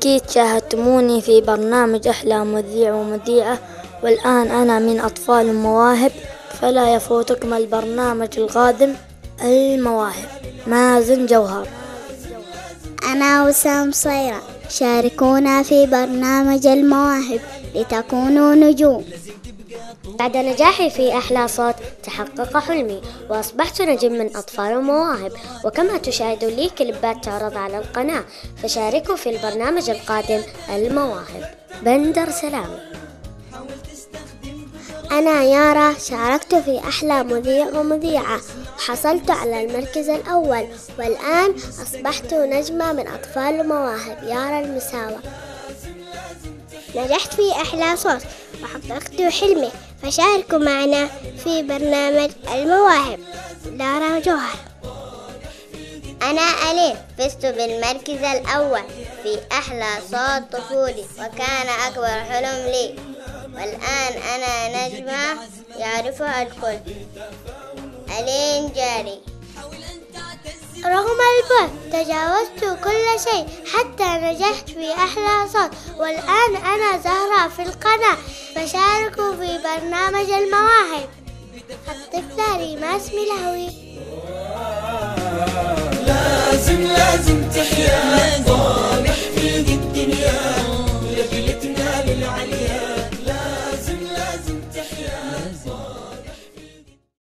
أكيد شاهدتموني في برنامج أحلى مذيع ومذيعة، والآن أنا من أطفال المواهب، فلا يفوتكم البرنامج القادم المواهب. مازن جوهر. أنا وسام صيرة، شاركونا في برنامج المواهب لتكونوا نجوم. بعد نجاحي في أحلى صوت تحقق حلمي وأصبحت نجم من أطفال المواهب، وكما تشاهدوا لي كليبات تعرض على القناة، فشاركوا في البرنامج القادم المواهب. بندر سلامي. أنا يارا، شاركت في أحلى مذيع ومذيعة وحصلت على المركز الأول، والآن أصبحت نجمة من أطفال المواهب يارا المساوة. نجحت في أحلى صوت وحققت حلمي، فشاركوا معنا في برنامج المواهب. لارا جوهر. أنا أليف، فزت بالمركز الأول في أحلى صوت طفولي، وكان أكبر حلم لي، والآن أنا نجمة يعرفها الكل. ألين جاري. رغم البعد تجاوزت كل شيء حتى نجحت في أحلى صوت، والآن أنا زهرة في القناة، فشاركوا في برنامج المواهب. الطفلة ريماس ملهوي. لازم تحيا